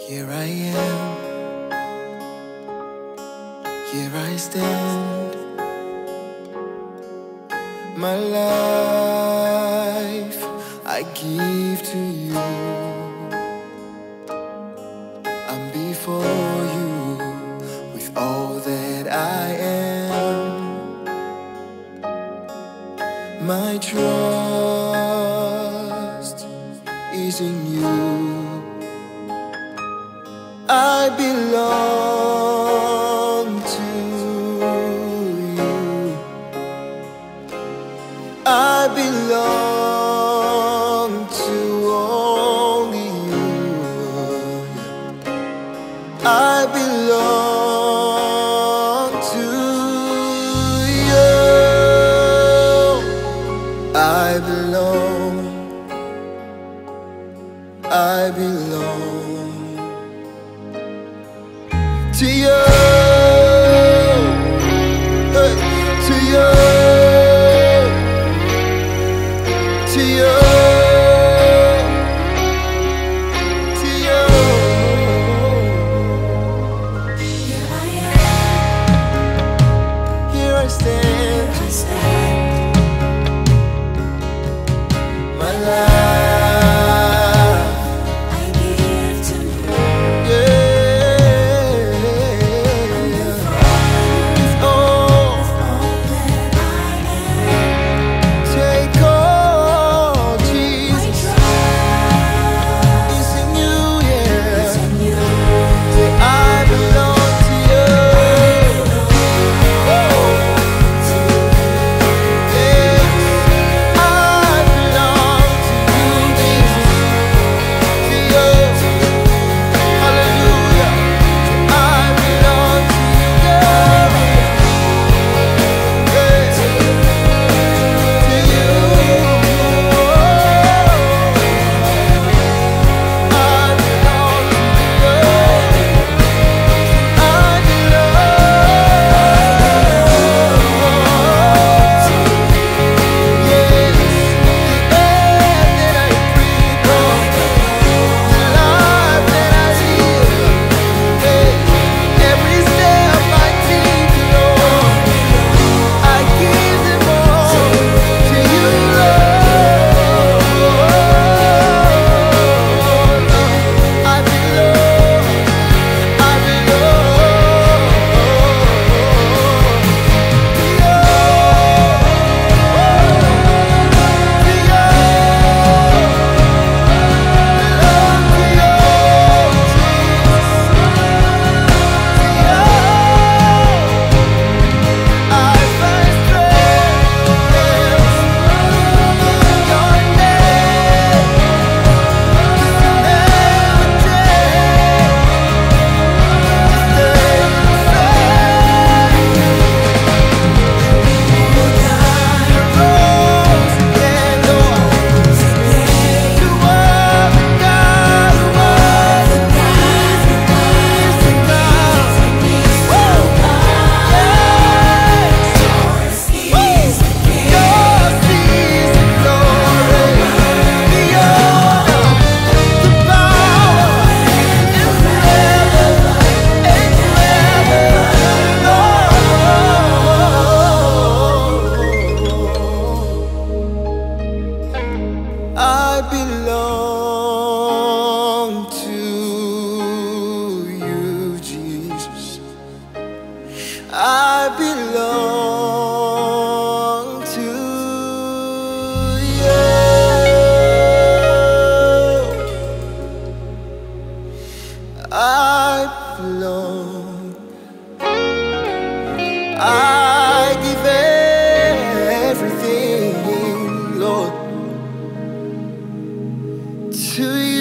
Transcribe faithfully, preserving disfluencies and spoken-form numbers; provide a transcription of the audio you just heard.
Here I am, here I stand. My life I give to you. I'm before you with all that I am. My trust is in you. I belong to you. I belong to only you. I belong to you. I belong. I belong to you, hey, to you, to you, to you. Here I am, here I stand, here I stand. My life I belong to you, Jesus. I belong to you. I belong. I give everything, Lord, to you.